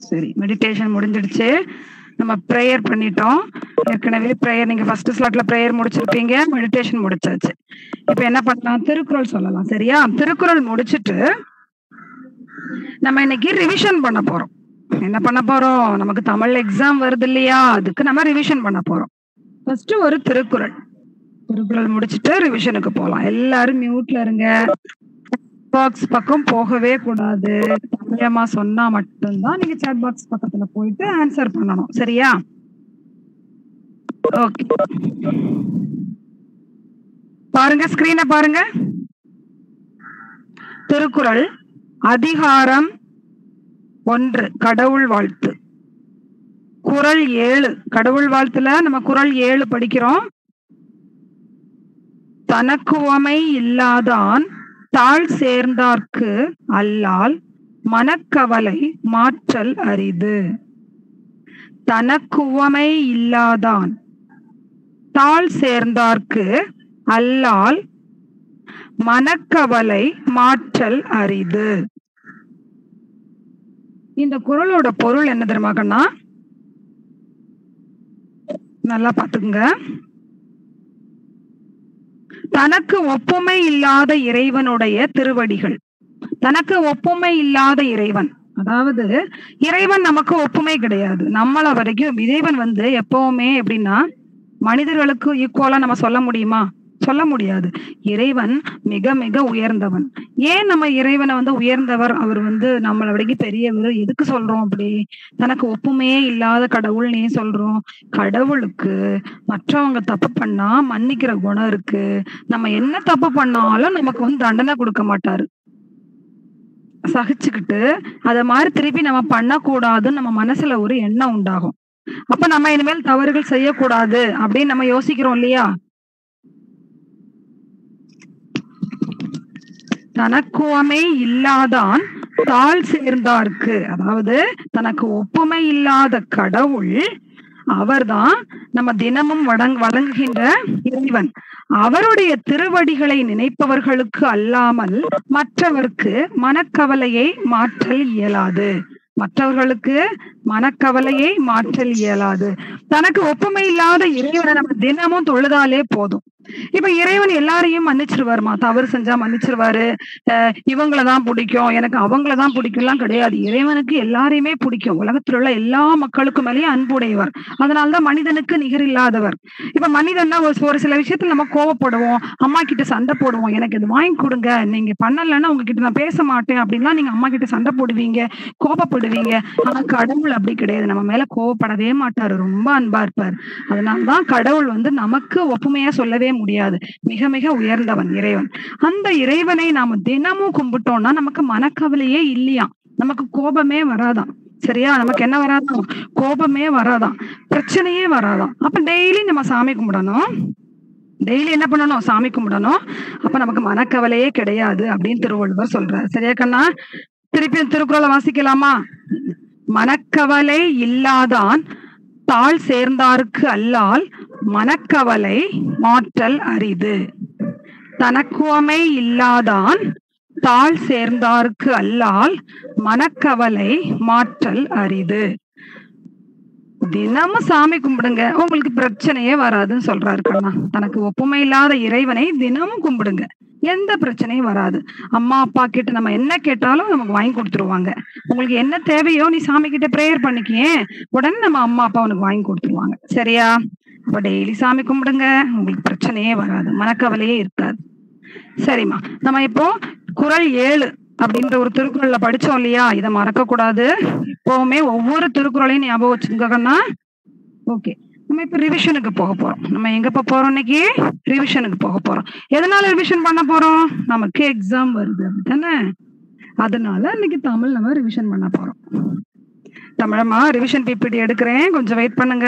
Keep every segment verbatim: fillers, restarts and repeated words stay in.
சரி, மெடிடேஷன் முடிஞ்சிடுச்சு. நம்ம ப்ரேயர் பண்ணிட்டோம். ஏற்கனவே ப்ரேயர் நீங்க ஃபர்ஸ்ட் ஸ்லாட்ல ப்ரேயர் முடிச்சிருப்பீங்க, மெடிடேஷன் முடிச்சாச்சு. இப்போ என்ன பண்ணலாம்? திருக்குறள் சொல்லலாம். சரியா? திருக்குறள் முடிச்சிட்டு நம்ம இன்னைக்கு ரிவிஷன் பண்ண போறோம். என்ன பண்ண போறோம்? நமக்கு தமிழ் எக்ஸாம் வருது இல்லையா, அதுக்கு நம்ம ரிவிஷன் பண்ண போறோம். ஃபர்ஸ்ட் ஒரு திருக்குறள் திருக்குறள் முடிச்சிட்டு ரிவிஷனுக்கு போலாம். எல்லாரும் மியூட்ல இருங்க. பாக்ஸ் பக்கம் போகவே கூடாது. தமிழம்மா சொன்னா மட்டும்தான் நீங்க சாட் பாக்ஸ் பக்கத்துல போயிட்டு ஆன்சர் பண்ணணும். சரியா? ஓகே, பாருங்க, ஸ்கிரீனை பாருங்க. திருக்குறள் அதிகாரம் ஒன்று, கடவுள் வாழ்த்து. குறள் ஏழு, கடவுள் வாழ்த்துல நம்ம குறள் ஏழு படிக்கிறோம். தனக்குவமை இல்லாதான் தாழ் சேர்ந்தார்க்கு அல்லால் மனக்கவலை மாற்றல் அரிது. தனக்குவமை இல்லாதான் தாழ் சேர்ந்தார்க்கு அல்லால் மனக்கவலை மாற்றல் அரிது. இந்த குறளோட பொருள் என்ன தெரியுமாக்கண்ணா? நல்லா பாத்துக்குங்க. தனக்கு ஒப்புமை இல்லாத இறைவனுடைய திருவடிகள். தனக்கு ஒப்புமை இல்லாத இறைவன், அதாவது இறைவன் நமக்கு ஒப்புமை கிடையாது. நம்மள வரைக்கும் இறைவன் வந்து எப்பவுமே எப்படின்னா மனிதர்களுக்கு ஈக்குவலா நம்ம சொல்ல முடியுமா? சொல்ல முடியாது. இறைவன் மிக மிக உயர்ந்தவன். ஏன் நம்ம இறைவனை வந்து உயர்ந்தவர், அவர் வந்து நம்மளை விட பெரியவர் எதுக்கு சொல்றோம்? அப்படி தனக்கு ஒப்புமையே இல்லாத கடவுள் ஏன் சொல்றோம்? கடவுளுக்கு மற்றவங்க தப்பு பண்ணா மன்னிக்கிற குணம் இருக்கு. நம்ம என்ன தப்பு பண்ணாலும் நமக்கு வந்து தண்டனை கொடுக்க மாட்டாரு. சகிச்சுக்கிட்டு அத மாதிரி திருப்பி நம்ம பண்ணக்கூடாதுன்னு நம்ம மனசுல ஒரு எண்ணம் உண்டாகும். அப்ப நம்ம இனிமேல் தவறுகள் செய்யக்கூடாது அப்படின்னு நம்ம யோசிக்கிறோம் இல்லையா? தனக்குவமை இல்லாதான் தாழ் சேர்ந்தார்க்கு, அதாவது தனக்கு ஒப்புமை இல்லாத கடவுள் அவர்தான் நம்ம தினமும் வழங் வழங்குகின்ற இறைவன். அவருடைய திருவடிகளை நினைப்பவர்களுக்கு அல்லாமல் மற்றவர்க்கு மனக்கவலையை மாற்றல் இயலாது. மற்றவர்களுக்கு மனக்கவலையை மாற்றல் இயலாது. தனக்கு ஒப்புமை இல்லாத இறைவனை நம்ம தினமும் தொழுதாலே போதும். இப்ப இறைவன் எல்லாரையும் மன்னிச்சிருவாருமா? தவறு செஞ்சா மன்னிச்சிருவாரு. அஹ் இவங்களதான் பிடிக்கும், எனக்கு அவங்களதான் பிடிக்கும்லாம் கிடையாது. இறைவனுக்கு எல்லாரையுமே பிடிக்கும். உலகத்துல உள்ள எல்லா மக்களுக்கும் மேலேயும் அன்புடையவர். அதனாலதான் மனிதனுக்கு நிகர் இல்லாதவர். இப்ப மனிதன்னா ஒரு சில விஷயத்துல நம்ம கோவப்படுவோம், அம்மா கிட்ட சண்டை போடுவோம், எனக்கு இது வாங்கி கொடுங்க, நீங்க பண்ணலன்னா உங்ககிட்ட நான் பேச மாட்டேன் அப்படின்லாம் நீங்க அம்மா கிட்ட சண்டை போடுவீங்க, கோபப்படுவீங்க. ஆனா கடவுள் அப்படி கிடையாது. நம்ம மேல கோவப்படவே மாட்டாரு, ரொம்ப அன்பா இருப்பார். அதனாலதான் கடவுள் வந்து நமக்கு ஒப்புமையா சொல்லவே முடியாது. மிக மிக உயர்ந்தவன் இறைவன். அந்த இறைவனை நாம தினமும் கும்பிட்டோம்னா நமக்கு மனக்கவலையே இல்லையா, நமக்கு கோபமே வராதான். சரியா? நமக்கு என்ன வராதான்? கோபமே வராதான், பிரச்சனையே வராதான். அப்ப டெய்லி நம்ம சாமி கும்பிடணும். டெய்லி என்ன பண்ணணும்? சாமி கும்பிடணும். அப்ப நமக்கு மனக்கவலையே கிடையாது அப்படின்னு திருவள்ளுவர் சொல்றாரு. சரியா கண்ணா? திருப்பி திருக்குறளை வாசிக்கலாமா? மனக்கவலை இல்லாதான் தாழ் சேர்ந்தார்க்கு அல்லால் மனக்கவலை மாற்றல் அரிது. தனக்குவமை இல்லாதான் தாழ் சேர்ந்தார்க்கு அல்லால் மனக்கவலை மாற்றல் அரிது. தினமும் சாமி கும்பிடுங்க, உங்களுக்கு பிரச்சனையே வராதுன்னு சொல்றாரு கண்ணா. தனக்கு ஒப்புமை இல்லாத இறைவனை தினமும் கும்பிடுங்க, எந்த பிரச்சனையும் வராது. அம்மா அப்பா கிட்ட நம்ம என்ன கேட்டாலும் நமக்கு வாங்கி கொடுத்துருவாங்க. உங்களுக்கு என்ன தேவையோ நீ சாமி கிட்ட பிரேயர் பண்ணிக்கியே, உடனே நம்ம அம்மா அப்பா உனக்கு வாங்கி கொடுத்துருவாங்க. சரியா? அப்ப டெய்லி சாமி கும்பிடுங்க, உங்களுக்கு பிரச்சனையே வராது, மனக்கவலையே இருக்காது. சரிம்மா, நம்ம இப்போ குறள் ஏழு அப்படின்ற ஒரு திருக்குறள்ல படிச்சோம் இல்லையா? இதை மறக்க கூடாது. எப்பவுமே ஒவ்வொரு திருக்குறளையும் ஞாபகம் வச்சுக்கோங்கன்னா. ஓகே, நம்ம இப்ப ரிவிஷனுக்கு போக போறோம். நம்ம எங்க போறோம் இன்னைக்கு? ரிவிஷனுக்கு போக போறோம். எதனால ரிவிஷன் பண்ண போறோம்? நமக்கு எக்ஸாம் வருது அப்படித்தானே? அதனால இன்னைக்கு தமிழ் நம்ம ரிவிஷன் பண்ண போறோம். தமிழம்மா ரிவிஷன் பிபிடி எடுக்கிறேன், கொஞ்சம் வெயிட் பண்ணுங்க.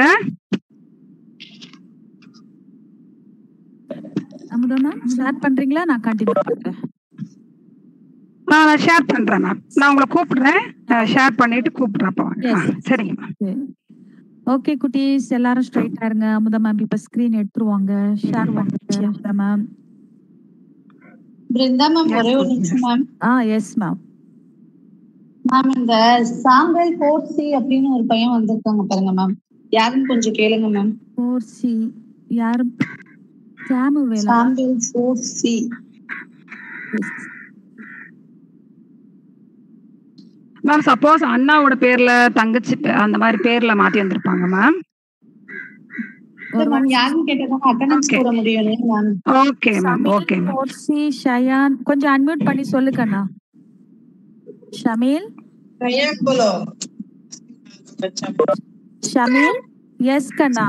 அமுதா மேம் ஸ்டார்ட் பண்றீங்களா? நான் கண்டினியூ பண்றேன். நான் ஷேர் பண்றேன் மேம். நான் உங்களை கூப்பிடுறேன், ஷேர் பண்ணிட்டு கூப்பிடுறேன். சரிங்க மேம். ஓகே குட்டீஸ், எல்லாரும் ஸ்ட்ரைட்டா இருங்க. அமுதா மேம் இப்ப ஸ்கிரீன் எடுத்துருவாங்க, ஷேர் பண்ணுங்க. அமுதா மேம். பிருந்தா மேம் ஒரே ஒரு நிமிஷம் மேம். ஆ எஸ் மேம். மேம் இந்த சாம்பல் ஃபோர் சி அப்படின்னு ஒரு பையன் வந்திருக்காங்க பாருங்க மேம், யாருன்னு கொஞ்சம் கேளுங்க மேம். ஃபோர் சி யாரு? சாமுவேலா? சாம்பல் ஃபோர் சி. மேம் சப்போஸ் அண்ணாவோட பேர்ல தங்கச்சி பே- அந்த மாதிரி பேர்ல மாத்தி வந்திருப்பாங்க மேம். மேம் யாருன்னு கேட்டதாங்க அட்டெண்டன்ஸ் Okay. போட முடியும் ma'am. Okay ma'am okay ma'am. Four C Shayan கொஞ்சம் அன்மியூட் பண்ணி சொல்லு கண்ணா. ஷமீல் ஷமீல் எஸ் கண்ணா.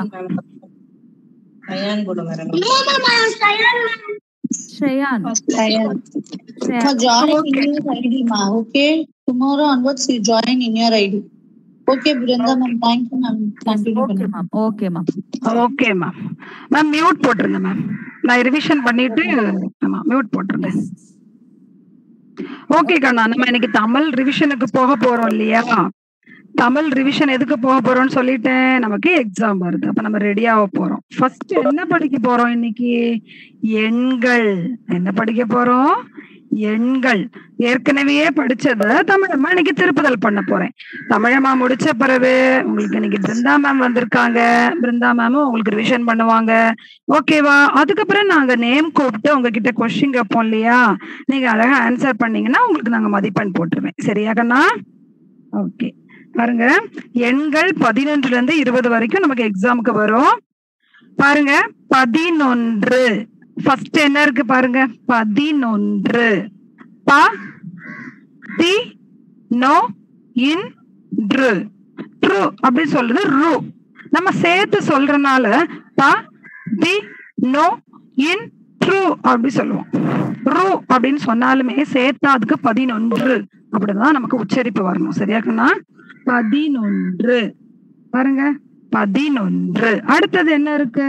Shayan Ryan. Shayan. For joining Okay. in your I D ma. Okay. Tomorrow onwards you join in your I D. Okay Brenda ma'am, thank you ma'am. Continue okay பண்ணுங்க. Ma'am okay ma'am. Okay ma'am. Ma'am mute போட்டுருங்க ma'am. நான் revision பண்ணிட்டு ஆமா mute போட்டுருங்க. Okay கண்ணா, நம்ம இன்னைக்கு தமிழ் ரிவிஷனுக்கு போக போறோம் இல்லையா? தமிழ் ரிவிஷன் எதுக்கு போக போறோம்னு சொல்லிட்டேன். நமக்கு எக்ஸாம் வருது, அப்ப நம்ம ரெடியாக போறோம். ஃபர்ஸ்ட் என்ன படிக்க போறோம் இன்னைக்கு? எண்கள். என்ன படிக்க போறோம்? எண்கள். ஏற்கனவே படிச்சத தமிழம்மா இன்னைக்கு திருப்புதல் பண்ண போறேன். தமிழம்மா முடிச்ச பிறகு உங்களுக்கு இன்னைக்கு பிருந்தா மேம் வந்திருக்காங்க. பிருந்தா மேமும் உங்களுக்கு ரிவிஷன் பண்ணுவாங்க. ஓகேவா? அதுக்கப்புறம் நாங்க நேம் கூப்பிட்டு உங்ககிட்ட கொஸ்டின் கேட்போம் இல்லையா? நீங்க அழகா ஆன்சர் பண்ணீங்கன்னா உங்களுக்கு நாங்க மதிப்பெண் போட்டுருவேன். சரியா கண்ணா? ஓகே பாருங்க, எண்கள் பதினொன்றுல இருந்து இருபது வரைக்கும் நமக்கு எக்ஸாமுக்கு வரும். பாருங்க, பதினொன்று. ஃபர்ஸ்ட் என்ன இருக்கு பாருங்க, பதினொன்று. ப தி நோ இன் ட்ரு. ட்ரு அப்படி சொல்றது ரு. நம்ம சேர்த்து சொல்றனால ப தி நோ இன் ட்ரு அப்படி சொல்லுவோம். ரு அப்படின்னு சொன்னாலுமே சேர்த்தா அதுக்கு பதினொன்று அப்படிதான் நமக்கு உச்சரிப்பு வரணும். சரியாக்குன்னா பதினொன்று. பாருங்க பதினொன்று. அடுத்தது என்ன இருக்கு?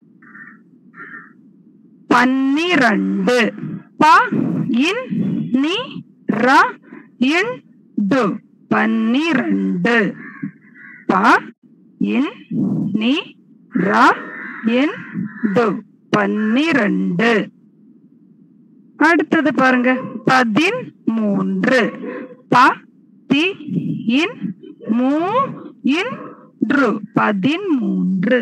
பன்னிரண்டு. ப இன் நி ர இன் டு. பன்னிரண்டு. ப இன் நி ர இன் டு. பன்னிரண்டு. அடுத்தது பாருங்க, பதிமூன்று. ப தி இன் மூ இன் ட்ரு. பதிமூன்று.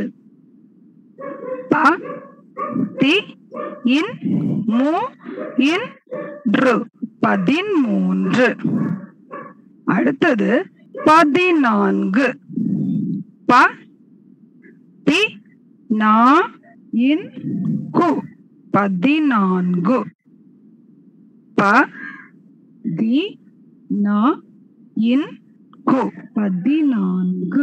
ப தி இன் மூ இன் ட்ரு. பதிமூன்று. அடுத்தது பதினான்கு. ப தி நா இன் கு. பதினான்கு. ப தி நா இன் கு. பதினான்கு.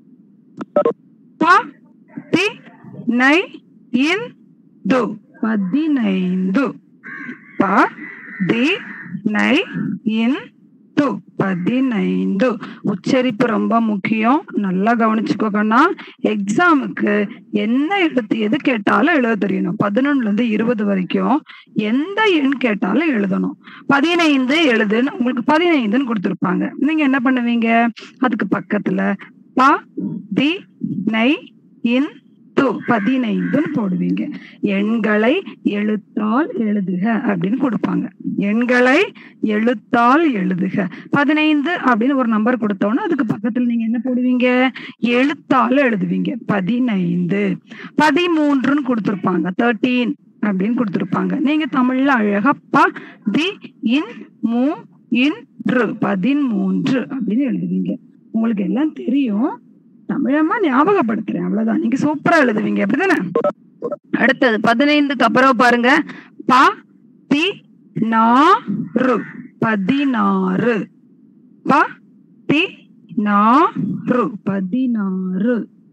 ப தி நை இன் து. பதினைந்து. ப தி நை இன் து. பதினைந்து. உச்சரிப்பு ரொம்ப முக்கியம், நல்லா கவனிச்சுக்கோங்கன்னா. எக்ஸாமுக்கு என்ன எழுத்து எது கேட்டாலும் எழுத தெரியணும். பதினொன்னுல இருந்து இருபது வரைக்கும் எந்த எண் கேட்டாலும் எழுதணும். பதினைந்து எழுதுன்னு உங்களுக்கு பதினைந்துன்னு கொடுத்துருப்பாங்க. நீங்க என்ன பண்ணுவீங்க? அதுக்கு பக்கத்துல ப தி நை இன் து. பதினைந்துன்னு போடுவீங்க. எண்களை எழுத்தால் எழுதுக அப்படின்னு கொடுப்பாங்க. எண்களை எழுத்தால் எழுதுக. பதினைந்து அப்படின்னு ஒரு நம்பர் கொடுத்தோன்னா அதுக்கு பக்கத்துல நீங்க என்ன போடுவீங்க? எழுத்தால் எழுதுவீங்க. பதினைந்து. பதிமூன்றுன்னு கொடுத்துருப்பாங்க. தேர்ட்டீன் அப்படின்னு கொடுத்துருப்பாங்க. நீங்க தமிழ்ல அழகா ப தி இன் மூ இன் ட்ரு. பதிமூன்று அப்படின்னு எழுதுவீங்க. உங்களுக்கு எல்லாம் தெரியும், தமிழமா ஞாபகப்படுத்துறேன் அவ்வளவுதான். நீங்க சூப்பரா எழுதுவீங்க, அப்படிதானே? அடுத்தது பதினைந்துக்கு அப்புறம் பாருங்க, ப தி நா ரு. பதினாறு. ப தி நா ரு. பதினாறு.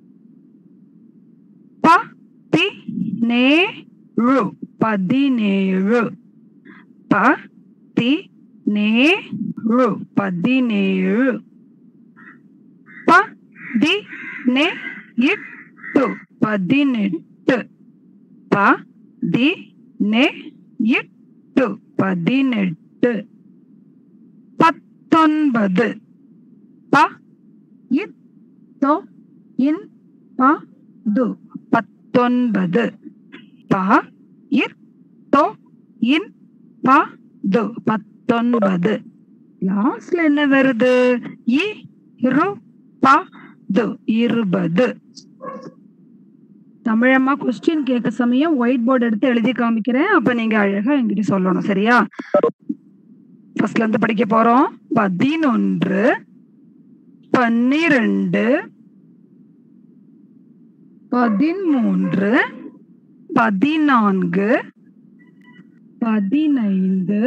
ப தி நே ரு. பதினேழு. ப தி நே ரு. பதினேழு. ப தி நே இட்டு. பதினெட்டு. ப தி நே இட்டு. பதினெட்டு. பத்தொன்பது. ப இத் தொ இன் ப து. பத்தொன்பது. ப இத் தொ இன் ப து. பத்தொன்பது. லாஸ்ட்ல என்ன வருது? இ ரு ப து, இருபது. தமிழம்மா கொஸ்டின் கேட்க சமயம் ஒயிட் போர்டு எடுத்து எழுதி காமிக்கிறேன். அப்ப நீங்க அழகா என்கிட்ட சொல்லணும். சரியா? ஃபர்ஸ்ட்ல இருந்து படிக்க போறோம். பதினொன்று, பன்னிரண்டு, பதிமூன்று, பதினான்கு, பதினைந்து,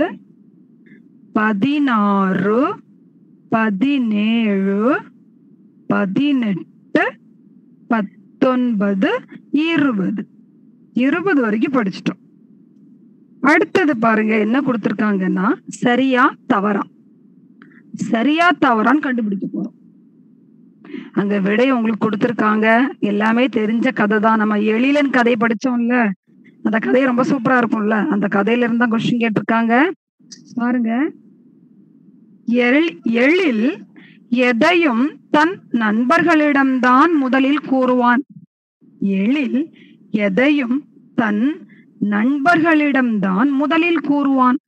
பதினாறு, பதினேழு, பதினெட்டு, பத்தொன்பது, இருபது. இருபது வரைக்கும் படிச்சிட்டோம். அடுத்தது பாருங்க என்ன கொடுத்திருக்காங்கன்னா சரியா தவறா. சரியா தவறான்னு கண்டுபிடிக்க போறோம். அங்க விடை உங்களுக்கு கொடுத்திருக்காங்க. எல்லாமே தெரிஞ்ச கதை தான். நம்ம எழிலன் கதை படிச்சோம்ல, அந்த கதை ரொம்ப சூப்பரா இருக்கும்ல. அந்த கதையில இருந்தா கொஸ்டின் கேட்டிருக்காங்க. பாருங்க, எழில் எழில் எதையும் தன் நண்பர்களிடம்தான் முதலில் கூறுவான். எழில் எதையும் தன் நண்பர்களிடம்தான் முதலில் கூறுவான்.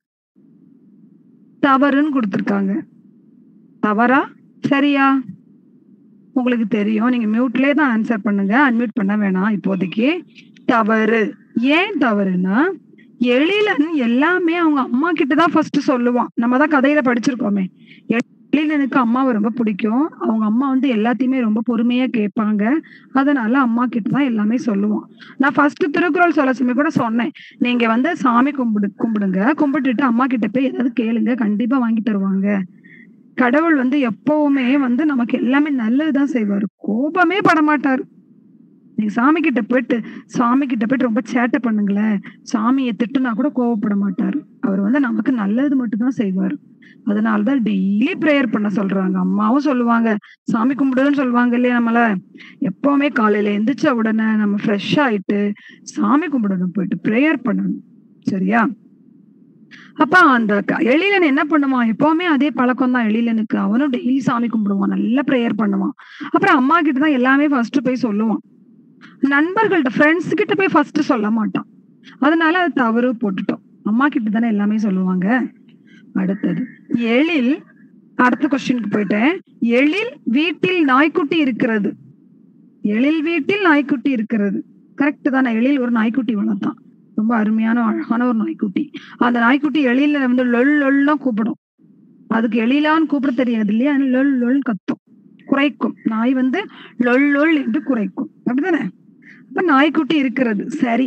தவறுன்னு கொடுத்திருக்காங்க. தவறா சரியா? உங்களுக்கு தெரியும். நீங்க மியூட்லயே தான் ஆன்சர் பண்ணுங்க, அன்மியூட் பண்ண வேணாம் இப்போதைக்கு. தவறு. ஏன் தவறுனா, எழிலன் எல்லாமே அவங்க அம்மா கிட்டதான் ஃபர்ஸ்ட் சொல்லுவான். நம்ம தான் கதையில படிச்சிருக்கோமே. எழிலனுக்கு அம்மாவை ரொம்ப பிடிக்கும். அவங்க அம்மா வந்து எல்லாத்தையுமே ரொம்ப பொறுமையா கேட்பாங்க. அதனால அம்மா கிட்டதான் எல்லாமே சொல்லுவான். நான் ஃபர்ஸ்ட் திருக்குறள் சொல்ல சொல்லி கூட சொன்னேன், நீங்க வந்து சாமி கும்பிடு கும்பிடுங்க கும்பிட்டுட்டு அம்மா கிட்ட போய் ஏதாவது கேளுங்க, கண்டிப்பா வாங்கி தருவாங்க. கடவுள் வந்து எப்பவுமே வந்து நமக்கு எல்லாமே நல்லதுதான் செய்வாரு, கோபமே படமாட்டாரு. நீங்க சாமி கிட்ட போயிட்டு சாமி கிட்ட போயிட்டு ரொம்ப சேட்டை பண்ணுங்களேன், சாமியை திட்டுனா கூட கோவப்பட மாட்டாரு. அவர் வந்து நமக்கு நல்லது மட்டும் தான் செய்வாரு. அதனாலதான் டெய்லி பிரேயர் பண்ண சொல்றாங்க. அம்மாவும் சொல்லுவாங்க, சாமி கும்பிடுன்னு சொல்லுவாங்க இல்லையா நம்மள. எப்பவுமே காலையில எந்திரிச்ச உடனே நம்ம ஃப்ரெஷ் ஆயிட்டு சாமி கும்பிடணும், போயிட்டு பிரேயர் பண்ணணும். சரியா? அப்ப அந்த எழிலன் என்ன பண்ணுவான், எப்பவுமே அதே பழக்கம் தான் எழிலனுக்கு. அவனும் டெய்லி சாமி கும்பிடுவான், நல்லா பிரேயர் பண்ணுவான். அப்புறம் அம்மா கிட்டதான் எல்லாமே ஃபர்ஸ்ட் போய் சொல்லுவான். நண்பர்கள்ட்ட ஃப்ரெண்ட்ஸ் கிட்ட போய் ஃபர்ஸ்ட் சொல்ல மாட்டான். அதனால அது தவறு போட்டுட்டோம். அம்மா கிட்ட தானே எல்லாமே சொல்லுவாங்க. அடுத்தது எழில். அடுத்த கொஸ்டினுக்கு போயிட்டேன். எழில் வீட்டில் நாய்க்குட்டி இருக்கிறது. எழில் வீட்டில் நாய்க்குட்டி இருக்கிறது. கரெக்ட் தானே? எழில் ஒரு நாய்க்குட்டி வளர்த்தான், ரொம்ப அருமையான அழகான ஒரு நாய்க்குட்டி. அந்த நாய்க்குட்டி எழில வந்து லொல் லொல்னா கூப்பிடும். அதுக்கு எழிலான்னு கூப்பிட தெரியாது இல்லையா, லொல் லொல் கத்தும், குறைக்கும். நாய் வந்து லொல் லொல் என்று குறைக்கும். அப்படிதானே? அப்ப நாய்க்குட்டி இருக்கிறது. சரி.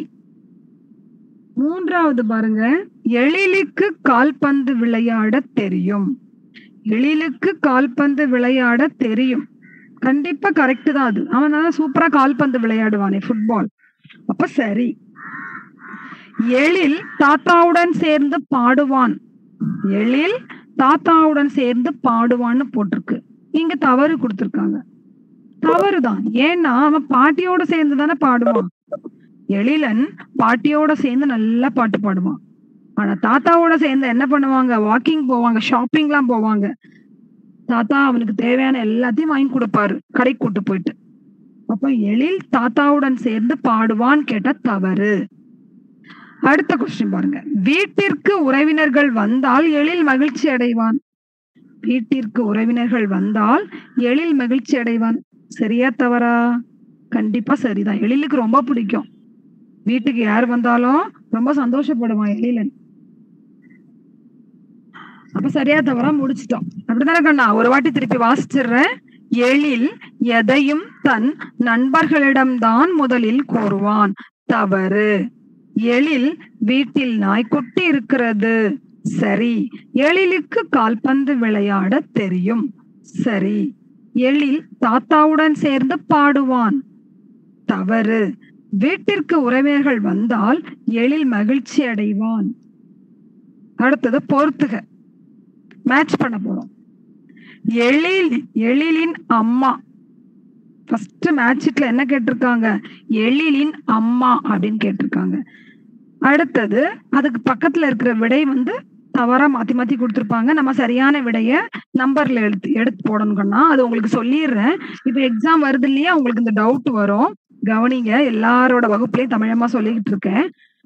மூன்றாவது பாருங்க, எழிலுக்கு கால்பந்து விளையாட தெரியும். எழிலுக்கு கால்பந்து விளையாட தெரியும். கண்டிப்பா கரெக்ட் தான். அது அவன் தான் சூப்பரா கால்பந்து விளையாடுவானே, ஃபுட்பால். அப்ப சரி. எழில் தாத்தாவுடன் சேர்ந்து பாடுவான். எழில் தாத்தாவுடன் சேர்ந்து பாடுவான்னு போட்டிருக்கு. இங்க தவறு கொடுத்திருக்காங்க. தவறுதான். ஏன்னா அவன் பாட்டியோட சேர்ந்து தானே பாடுவான். எழிலன் பாட்டியோட சேர்ந்து நல்லா பாட்டு பாடுவான். ஆனா தாத்தாவோட சேர்ந்து என்ன பண்ணுவாங்க, வாக்கிங் போவாங்க, ஷாப்பிங் எல்லாம் போவாங்க. தாத்தா அவனுக்கு தேவையான எல்லாத்தையும் வாங்கி கொடுப்பாரு, கடைக்கு கூட்டு போயிட்டு. அப்ப எழில் தாத்தாவுடன் சேர்ந்து பாடுவான் கேட்டா தவறு. அடுத்த கொஸ்டின் பாருங்க, வீட்டிற்கு உறவினர்கள் வந்தால் எழில் மகிழ்ச்சி அடைவான். வீட்டிற்கு உறவினர்கள் வந்தால் எழில் மகிழ்ச்சி அடைவான். சரியா தவறா? கண்டிப்பா சரிதான். எழிலுக்கு ரொம்ப பிடிக்கும். வீட்டுக்கு யார் வந்தாலும் ரொம்ப சந்தோஷப்படுவான் எழிலன். அப்ப சரியா தவறா முடிச்சிட்டோம். அப்படித்தானே கண்ணா? ஒரு வாட்டி திருப்பி வாசிச்சிடுறேன். எழில் எதையும் தன் நண்பர்களிடம்தான் முதலில் கூறுவான். தவறு. எழில் வீட்டில் நாய்க்குட்டி இருக்கிறது. சரி. எழிலுக்கு கால்பந்து விளையாட தெரியும். சரி. எழில் தாத்தாவுடன் சேர்ந்து பாடுவான். தவறு. வீட்டிற்கு உறவினர்கள் வந்தால் எழில் மகிழ்ச்சி அடைவான். அடுத்தது பொறுத்துக, மேட்ச் பண்ண போறோம். எழில் எழிலின் அம்மா. ஃபர்ஸ்ட் மேட்ச்ல என்ன கேட்டிருக்காங்க, எழிலின் அம்மா அப்படின்னு கேட்டிருக்காங்க. அடுத்தது அதுக்கு பக்கத்துல இருக்கிற விடை வந்து தவறா மாத்தி மாத்தி கொடுத்துருப்பாங்க. நம்ம சரியான விடைய நம்பர்ல எடுத்து எடுத்து போடணும்னா அது உங்களுக்கு சொல்லிடுறேன். இப்ப எக்ஸாம் வருது இல்லையா, உங்களுக்கு இந்த டவுட் வரும். கவனிங்க, எல்லாரோட வகுப்புலயும் தமிழமா சொல்லிக்கிட்டு இருக்கேன்.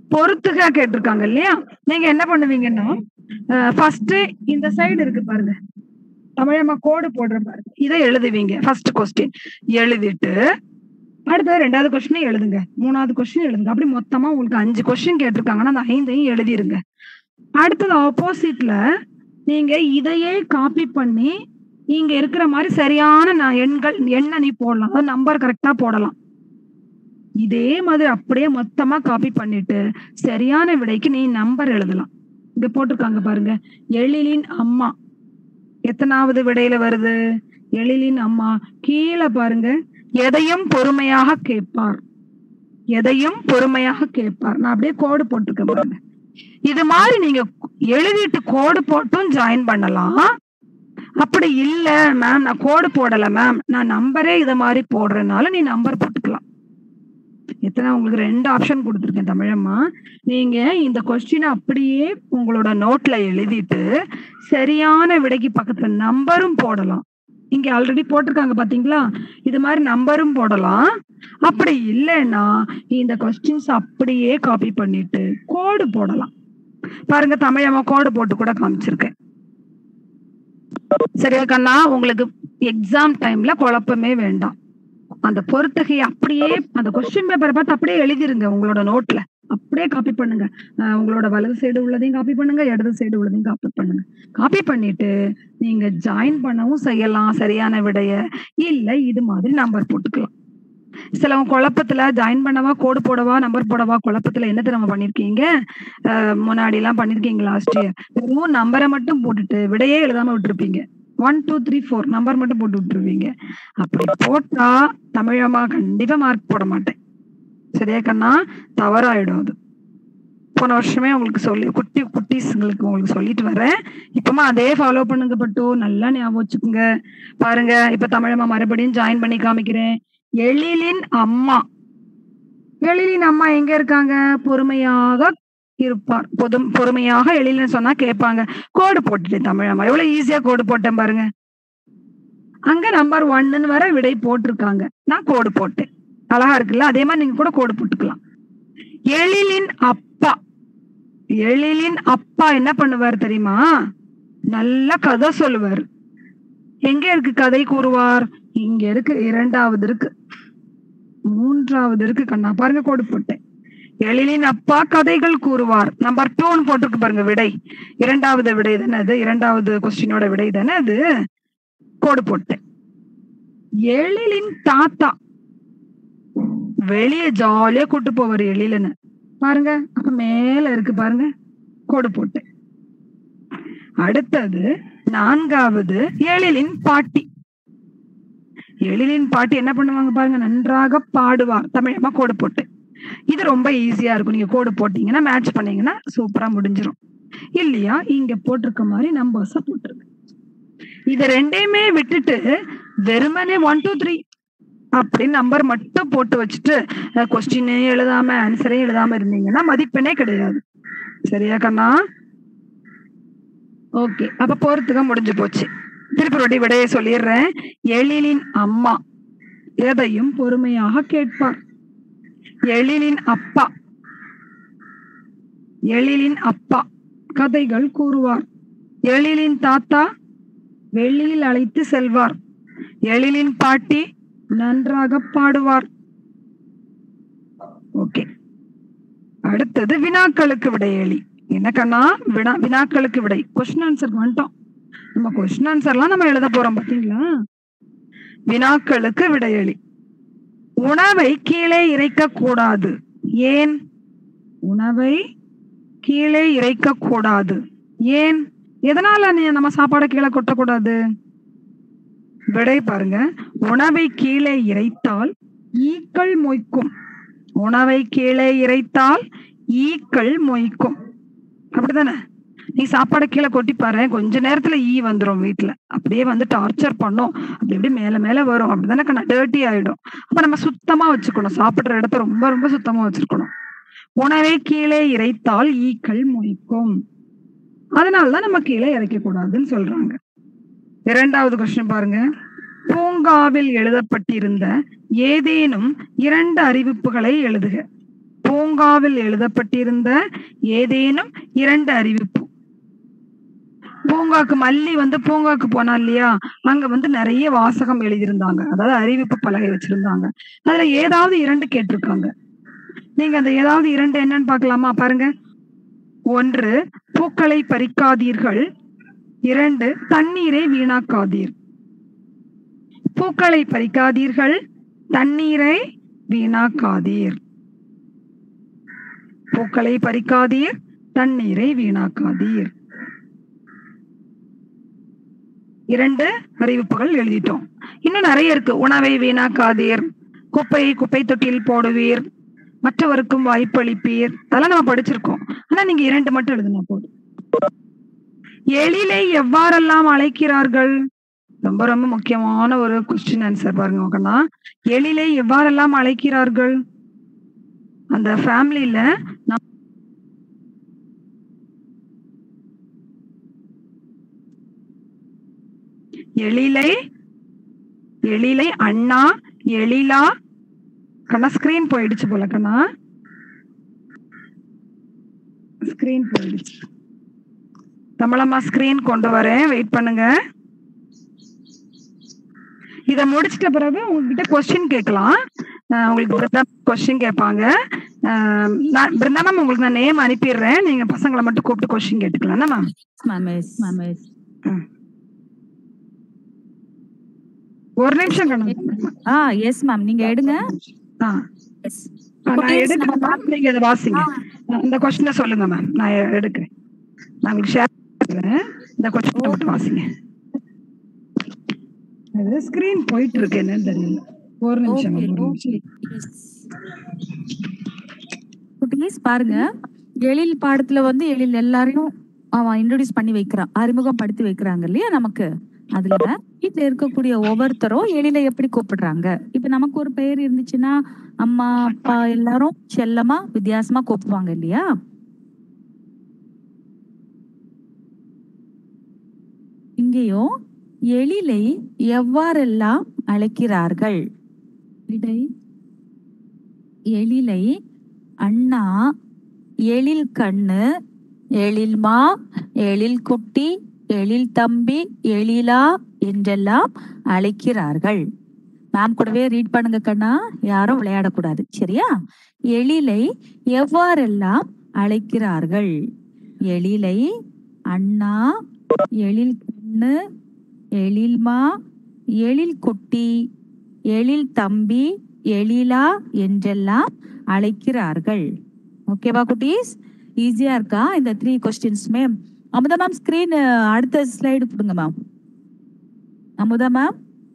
பொறுத்துக கேட்டிருக்காங்க இல்லையா? நீங்க என்ன பண்ணுவீங்கன்னா ஃபர்ஸ்ட் இந்த சைடு இருக்கு பாருங்க, தமிழம்மா கோடு போடுற பாருங்க, இதை எழுதுவீங்க. ஃபர்ஸ்ட் கொஸ்டின் எழுதிட்டு அடுத்தது ரெண்டாவது கொஸ்டின் எழுதுங்க, மூணாவது கொஸ்டின் எழுதுங்க. அப்படி மொத்தமா உங்களுக்கு அஞ்சு கொஸ்டின் கேட்டிருக்காங்கன்னா அந்த ஐந்தையும் எழுதிருங்க. அடுத்தது ஆப்போசிட்ல நீங்க இதையே காப்பி பண்ணி இங்க இருக்கிற மாதிரி சரியான நான் எண்கள் எண்ணை நீ போடலாம், அதாவது நம்பர் கரெக்டா போடலாம். இதே மாதிரி அப்படியே மொத்தமா காப்பி பண்ணிட்டு சரியான விடைக்கு நீ நம்பர் எழுதலாம். இங்க போட்டிருக்காங்க பாருங்க, எழிலின் அம்மா எத்தனாவது விடையில வருது? எழிலின் அம்மா. கீழே பாருங்க, எதையும் பொறுமையாக கேட்பார், எதையும் பொறுமையாக கேட்பார். நான் அப்படியே கோடு போட்டிருக்கேன் பாருங்க. இது மாதிரி நீங்க எழுதிட்டு கோடு போட்டும் ஜாயின் பண்ணலாம். அப்படி இல்ல மேம் நான் கோடு போடல மேம், நான் நம்பரே இத மாதிரி போடுறதுனால நீ நம்பர் போட்டுக்கலாம். எத்தனை உங்களுக்கு ரெண்டு ஆப்ஷன் கொடுத்துருக்கேன் தமிழம்மா. நீங்க இந்த கொஸ்டினை அப்படியே உங்களோட நோட்ல எழுதிட்டு சரியான விடைக்கு பக்கத்துல நம்பரும் போடலாம். இங்க ஆல்ரெடி போட்டிருக்காங்க பாத்தீங்களா, இது மாதிரி நம்பரும் போடலாம். அப்படி இல்லைன்னா இந்த கொஸ்டின்ஸ் அப்படியே காப்பி பண்ணிட்டு கோடு போடலாம். பாருங்க தமிழம்மா கோடு போட்டு கூட காமிச்சிருக்கேன். சரியா கண்ணா? உங்களுக்கு எக்ஸாம் டைம்ல குழப்பமே வேண்டாம். அந்த பொறுத்தகையை அப்படியே அந்த கொஸ்டின் பேப்பரை பார்த்து அப்படியே எழுதிருங்க. உங்களோட நோட்ல அப்படியே காப்பி பண்ணுங்க. உங்களோட வலது சைடு உள்ளதையும் காப்பி பண்ணுங்க, இடது சைடு உள்ளதையும் காப்பி பண்ணுங்க. காப்பி பண்ணிட்டு நீங்க ஜாயின் பண்ணவும் செய்யலாம் சரியான விடைய, இல்ல இது மாதிரி நம்பர் போட்டுக்கலாம். சிலவங்க குழப்பத்துல ஜாயின் பண்ணவா கோடு போடவா நம்பர் போடவா குழப்பத்துல என்ன தெரியுமா பண்ணிருக்கீங்க, முன்னாடி எல்லாம் பண்ணிருக்கீங்க லாஸ்ட் இயர், வெறும் நம்பரை மட்டும் போட்டுட்டு விடையே எழுதாம விட்டுருப்பீங்க. One two three four number மட்டும் போட்டு விட்டுருவீங்க. அப்படி போட்டா தமிழம்மா கண்டிப்பா மார்க் போட மாட்டேன். சரியா கண்ணா? தவறாயிடும் அது. போன வருஷமே உங்களுக்கு சொல்லி குட்டி குட்டீஸ்ங்களுக்கு உங்களுக்கு சொல்லிட்டு வரேன். இப்பமா அதே ஃபாலோ பண்ணுங்க பட்டோ, நல்லா ஞாபகம் வச்சுக்கோங்க. பாருங்க இப்ப தமிழம்மா மறுபடியும் ஜாயின் பண்ணி காமிக்கிறேன். எழிலின் அம்மா, எழிலின் அம்மா எங்க இருக்காங்க? பொறுமையாக இருப்பார். பொது பொறுமையாக எழில்னு சொன்னா கேட்பாங்க. கோடு போட்டுட்டேன் தமிழம்மா, எவ்வளவு ஈஸியா கோடு போட்டேன் பாருங்க. அங்க நம்பர் ஒன்னு வர விடை போட்டிருக்காங்க, நான் கோடு போட்டேன். அழகா இருக்குல்ல? அதே மாதிரி நீங்க கூட கோடு போட்டுக்கலாம். எழிலின் அப்பா, எழிலின் அப்பா என்ன பண்ணுவார் தெரியுமா? நல்ல கதை சொல்லுவார். எங்க இருக்கு கதை கூறுவார்? இங்க இருக்கு, இரண்டாவது இருக்கு, மூன்றாவது இருக்கு கண்ணா. பாருங்க கோடு போட்டேன். எழிலின் அப்பா கதைகள் கூறுவார். நம்பர் டூன்னு போட்டிருக்கு பாருங்க விடை. இரண்டாவது விடை தானே அது, இரண்டாவது கொஸ்டினோட விடை தானே அது. கோடு போட்டேன். எழிலின் தாத்தா வெளியே ஜாலியா கூட்டு போவார் எழிலன்னு பாருங்க, அப்ப மேல இருக்கு பாருங்க, கோடு போட்டேன். அடுத்தது நான்காவது எழிலின் பாட்டி. எழிலின் பாட்டி என்ன பண்ணுவாங்க பாருங்க, நன்றாக பாடுவார். தமிழமா கோடு போட்டேன். இது ரொம்ப ஈஸியா இருக்கும். நீங்க கோடு போட்டீங்கன்னா மேட்ச் பண்ணீங்கன்னா சூப்பரா முடிஞ்சிடும். இல்லையா இங்க போட்டிருக்க மாதிரி நம்பர்ஸ போட்டுருங்க. இது ரெண்டையுமே விட்டுட்டு வெறுமனே ஒன் டூ த்ரீ அப்படின்னு நம்பர் மட்டும் போட்டு வச்சுட்டு கொஸ்டினே எழுதாம ஆன்சரே எழுதாம இருந்தீங்கன்னா மதிப்பெண்ணே கிடையாது. சரியா கண்ணா? ஓகே, அப்ப போறதுக்கு முடிஞ்சு போச்சு. திருப்பி விடைய சொல்லிடுறேன். எழிலின் அம்மா எதையும் பொறுமையாக கேட்பார். எழிலின் அப்பா, எழிலின் அப்பா கதைகள் கூறுவார். எழிலின் தாத்தா வெளியில் அழைத்து செல்வார். எழிலின் பாட்டி நன்றாக பாடுவார். ஓகே, அடுத்தது வினாக்களுக்கு விடை. எழி என்ன கண்ணா? வினா வினாக்களுக்கு விடை. கொஸ்டின் ஆன்சருக்கு வந்துட்டோம். நம்ம கொஸ்டின் ஆன்சர்லாம் நம்ம எழுத போறோம் பாத்தீங்களா? வினாக்களுக்கு விடையளி. உணவை கீழே இறைக்க கூடாது. ஏன்? உணவை கீழே இறைக்க கூடாது ஏன்? எதனால நீ நம்ம சாப்பாடை கீழே கொட்டக்கூடாது? விடை பாருங்க. உணவை கீழே இறைத்தால் ஈக்கள் மொய்க்கும். உணவை கீழே இறைத்தால் ஈக்கள் மொய்க்கும். அப்படித்தானே? நீ சாப்பாடை கீழே கொட்டி பாரு, கொஞ்ச நேரத்துல ஈ வந்துடும் வீட்டுல. அப்படியே வந்து டார்ச்சர் பண்ணும், அப்படி இப்படி மேல மேல வரும். அப்படிதானே டர்ட்டி ஆயிடும். அப்ப நம்ம சுத்தமா வச்சுக்கணும். சாப்பிடுற இடத்த ரொம்ப ரொம்ப சுத்தமா வச்சிருக்கணும். உணவை கீழே இறைத்தால் ஈக்கள் மொய்க்கும். அதனாலதான் நம்ம கீழே இறைக்க கூடாதுன்னு சொல்றாங்க. இரண்டாவது கொஸ்டின் பாருங்க. பூங்காவில் எழுதப்பட்டிருந்த ஏதேனும் இரண்டு அறிவிப்புகளை எழுதுக. பூங்கா பூங்காவில் எழுதப்பட்டிருந்த ஏதேனும் இரண்டு அறிவிப்பு. பூங்காக்கு மல்லி வந்து பூங்காக்கு போனா இல்லையா, அங்க வந்து நிறைய வாசகம் எழுதியிருந்தாங்க, அதாவது அறிவிப்பு பலகை வச்சிருந்தாங்க. அதுல ஏதாவது இரண்டு கேட்டிருக்காங்க. நீங்க அந்த ஏதாவது இரண்டு என்னன்னு பார்க்கலாமா? பாருங்க. ஒன்று, பூக்களை பறிக்காதீர்கள். இரண்டு, தண்ணீரை வீணாக்காதீர். பூக்களை பறிக்காதீர்கள், தண்ணீரை வீணாக்காதீர். பூக்களை பறிக்காதீர், தண்ணீரை வீணாக்காதீர். இரண்டு அறிவிப்புகள் எழுதிட்டோம். இன்னும் நிறைய இருக்கு. உணவை வீணாக்காதீர், குப்பையை குப்பை தொட்டியில் போடுவீர், மற்றவருக்கும் வாய்ப்பளிப்பீர். அதெல்லாம் நம்ம படிச்சிருக்கோம். ஆனா நீங்க இரண்டு மட்டும் எழுதுனா போதும். எழிலை எவ்வாறெல்லாம் அழைக்கிறார்கள்? ரொம்ப ரொம்ப முக்கியமான ஒரு கொஸ்டின் ஆன்சர் பாருங்க. எழிலை எவ்வாறெல்லாம் அழைக்கிறார்கள்? அந்த ஃபேமிலியில எழிலை எழிலை அண்ணா, எழிலா. கண்ணா ஸ்கிரீன் போயிடுச்சு போல. கண்ணா ஸ்கிரீன் போயிடுச்சு. தமிழம்மா ஸ்கிரீன் கொண்டு வரேன், வெயிட் பண்ணுங்க. இத முடிச்சிட்ட பிறகு உங்ககிட்ட கொஸ்டின் கேட்கலாம். உங்களுக்கு கொஸ்டின் கேட்பாங்க. பிருந்தா மேம் உங்களுக்கு நான் நேம் அனுப்பிடுறேன், நீங்க பசங்களை மட்டும் கூப்பிட்டு கொஸ்டின் கேட்டுக்கலாம் மேம். ஒரு நிமிஷம் கண்ணா. ஆ எஸ் மேம், நீங்க எடுங்க. ஆ நான் எடுக்கிறேன், நீங்க இதை வாசிங்க. இந்த கொஸ்டினை சொல்லுங்க மேம், நான் எடுக்கிறேன். நான் உங்களுக்கு ஷேர் பண்றேன். இந்த கொஸ்டினை மட்டும் வாசிங்க. அது ஸ்கிரீன் போயிட்டு இருக்கு, என்னன்னு தெரியல. ஒரு நிமிஷம் குட்டீஸ் பாருங்க. எழில் பாடத்துல வந்து எழில் எல்லாரையும் அவன் இன்ட்ரோடியூஸ் பண்ணி வைக்கிறான், அறிமுகம் படுத்தி வைக்கிறாங்க இல்லையா நமக்கு. அதுல வீட்டுல இருக்கக்கூடிய ஒவ்வொருத்தரும் எழில எப்படி கூப்பிடுறாங்க. இப்ப நமக்கு ஒரு பெயர் இருந்துச்சுன்னா அம்மா அப்பா எல்லாரும் செல்லமா வித்தியாசமா கூப்பிடுவாங்க இல்லையா. இங்கேயும் எழிலை எவ்வாறெல்லாம் அழைக்கிறார்கள்? எழிலை அண்ணா, எழில் கண்ணு, எழில்மா, எழில் குட்டி, எழில் தம்பி, எழிலா என்றெல்லாம் அழைக்கிறார்கள். மேம் கூடவே ரீட் பண்ணுங்க கண்ணா, யாரும் விளையாடக்கூடாது சரியா. எழிலை எவ்வாறெல்லாம் அழைக்கிறார்கள்? எழிலை அண்ணா, எழில் கண்ணு, எழில்மா, எழில் குட்டி, எழில் தம்பி, எழிலா என்றெல்லாம் அழைக்கிறார்கள். ஓகேவா குட்டீஸ்? ஈஸியா இருக்கா இந்த த்ரீ கொஸ்டின்ஸுமே? அமுதா மேம் ஸ்கிரீன் அடுத்த ஸ்லைடு கொடுங்க ma'am. Amudha ma'am,